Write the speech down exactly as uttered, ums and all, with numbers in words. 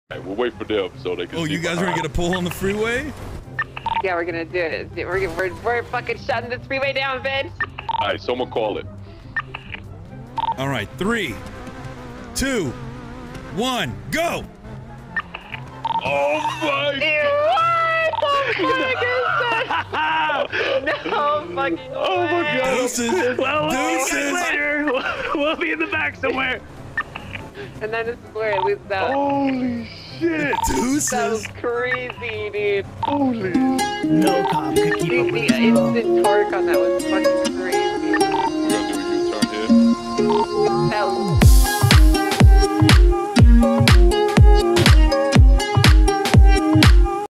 Right, we'll wait for them so they can. Oh, you guys are gonna get a pull on the freeway? Yeah, we're gonna do it. We're we're we're fucking shutting this freeway down, Vince. All right, someone call it. All right, three, two, one, go! Oh my! What the fuck is that? No fucking Oh my way. god! Deuces! Well, Deuces! later. We'll be in the back somewhere. And then this is where it loses out. Holy shit! Deuces! That was crazy, dude. Holy! No cop could keep Dude, up the with this, bro. instant torque on that was fucking crazy. We're gonna do a U-turn here. That was